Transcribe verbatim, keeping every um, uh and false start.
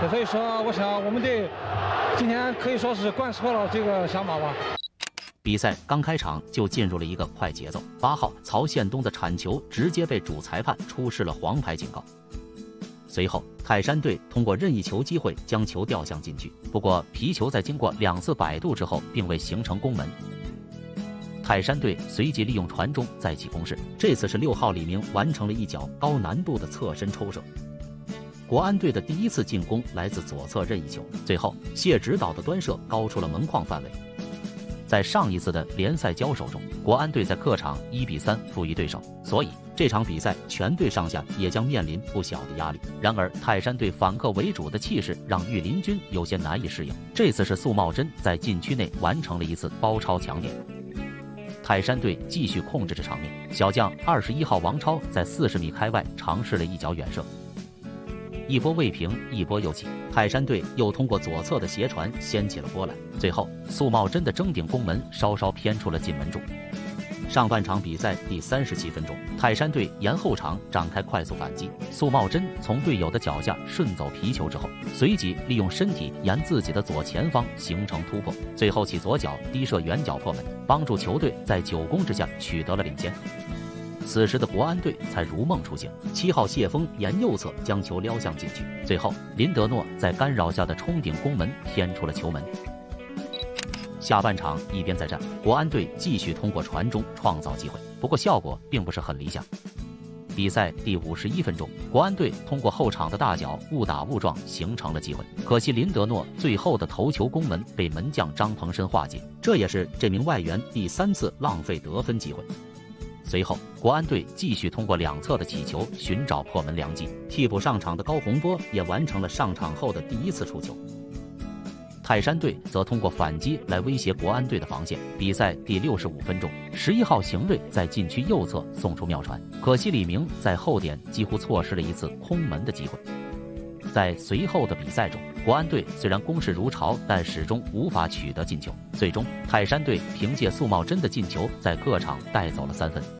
所以说，我想我们队今天可以说是贯彻了这个想法吧。 比赛刚开场就进入了一个快节奏，八号曹宪东的铲球直接被主裁判出示了黄牌警告。随后，泰山队通过任意球机会将球吊向禁区，不过皮球在经过两次摆渡之后，并未形成攻门。泰山队随即利用传中再起攻势，这次是六号李明完成了一脚高难度的侧身抽射。国安队的第一次进攻来自左侧任意球，最后谢指导的端射高出了门框范围。在上一次的联赛交手中，国安队在客场一比三负于对手，所以这场比赛全队上下也将面临不小的压力。然而，泰山队反客为主的气势让御林军有些难以适应。这次是苏茂贞在禁区内完成了一次包抄抢点。泰山队继续控制着场面，小将二十一号王超在四十米开外尝试了一脚远射，一波未平，一波又起。泰山队又通过左侧的斜传掀起了波澜，最后苏茂贞的争顶攻门稍稍偏出了进门柱。上半场比赛第三十七分钟，泰山队沿后场展开快速反击，苏茂贞从队友的脚下顺走皮球之后，随即利用身体沿自己的左前方形成突破，最后起左脚低射远角破门，帮助球队在久攻之下取得了领先。此时的国安队才如梦初醒，七号谢峰沿右侧将球撩向禁区，最后林德诺在干扰下的冲顶攻门偏出了球门。下半场一边再战，国安队继续通过传中创造机会，不过效果并不是很理想。比赛第五十一分钟，国安队通过后场的大脚误打误撞形成了机会，可惜林德诺最后的头球攻门被门将张鹏申化解，这也是这名外援第三次浪费得分机会。随后，国安队继续通过两侧的起球寻找破门良机，替补上场的高洪波也完成了上场后的第一次触球。泰山队则通过反击来威胁国安队的防线。比赛第六十五分钟，十一号邢睿在禁区右侧送出妙传，可惜李明在后点几乎错失了一次空门的机会。在随后的比赛中，国安队虽然攻势如潮，但始终无法取得进球。最终，泰山队凭借苏茂贞的进球，在客场带走了三分。